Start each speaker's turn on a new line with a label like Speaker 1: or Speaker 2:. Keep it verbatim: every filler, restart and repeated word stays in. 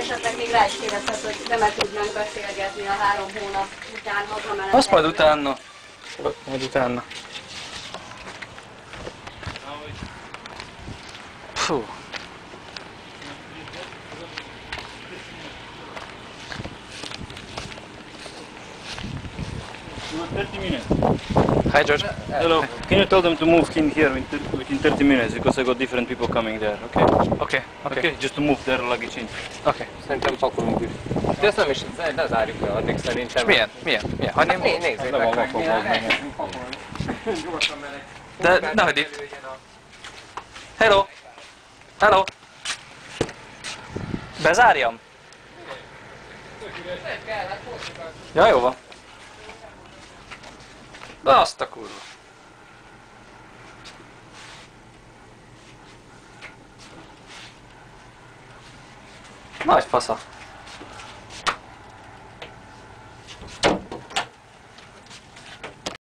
Speaker 1: esetleg még rá is kérdezhet, hogy nem tudnánk beszélgetni a három hónap után hazamenetek.
Speaker 2: Azt majd utána. Majd utána. Fú.
Speaker 3: thirty minutes.
Speaker 2: Hi George.
Speaker 3: Hello. Can you tell them to move in here within thirty minutes because I got different people coming there, okay?
Speaker 2: Oké, okay, oké.
Speaker 3: Okay, just to move their luggage in.
Speaker 2: Oké. Okay.
Speaker 4: Szerintem pakolunk is. De ezt nem is, ne zárjuk le addig szerintem.
Speaker 2: Milyen? Milyen? Milyen? Hagyném?
Speaker 4: Né, nézzék
Speaker 3: Nem
Speaker 4: meg.
Speaker 3: van pakolni.
Speaker 4: Gyorsan meleg.
Speaker 2: De nehogy itt. Hello! Hello! Bezárjam? Ja, jó van. De azt a kurva. Nagy fasza.